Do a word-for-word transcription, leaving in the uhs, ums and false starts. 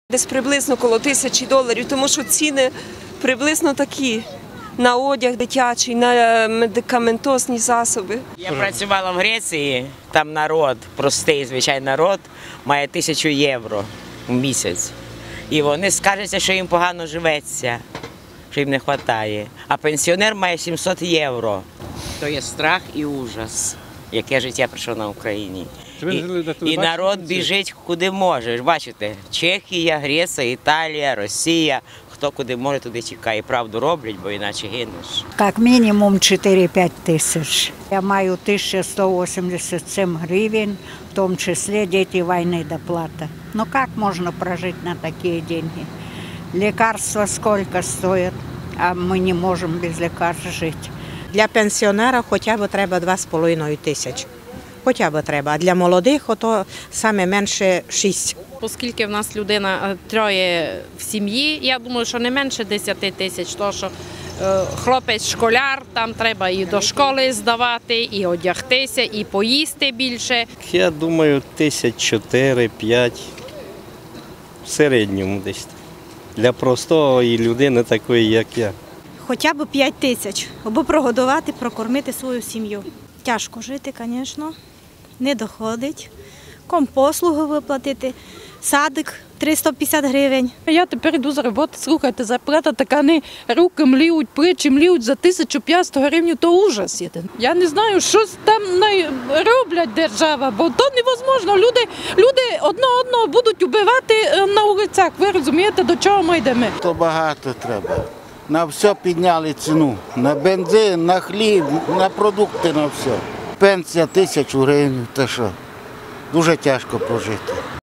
Десь приблизно коло тисячі доларів, тому що ціни приблизно такі на одяг дитячий, на медикаментозні засоби. Я працювала в Греції, там народ, простий, звичайний народ, має тисячу євро в місяць. І вони скаржаться, що їм погано живеться, що їм не вистачає. А пенсіонер має сімсот євро. То є страх і ужас, яке життя прийшло на Україні. І, і народ біжить куди може. Бачите, Чехія, Греція, Італія, Росія. Хто куди може, туди тікає. Правду роблять, бо іначе гинеш. Як мінімум чотири-п'ять тисяч. Я маю тисячу сто вісімдесят сім гривень, в тому числі діти війни доплата. Ну як можна прожити на такі гроші? Лікарства скільки стоять, а ми не можемо без лікарств жити. Для пенсіонера хоча б треба два з половиною тисячі. Хоча б треба, а для молодих ото саме менше шість. Оскільки в нас людина троє в сім'ї, я думаю, що не менше десяти тисяч, тому що хлопець-школяр, там треба і до школи здавати, і одягтися, і поїсти більше. Я думаю, тисяч чотири-п'ять в середньому десь. Для простої людини такої, як я. Хоча б п'ять тисяч, аби прогодувати, прокормити свою сім'ю. Тяжко жити, звісно, не доходить. Компослуги виплатити, садик триста п'ятдесят гривень. Я тепер йду за роботу, слухайте, зарплата така, не руки мліють, плечі мліють за тисячу п'ятсот гривень, то ужас є. Я не знаю, що там роблять держава, бо то невозможно. Люди, люди одне одного будуть вбивати на вулицях, ви розумієте, до чого ми йдемо. То багато треба. На все підняли ціну, на бензин, на хліб, на продукти, на все. Пенсія тисячу гривень, то що, дуже тяжко прожити.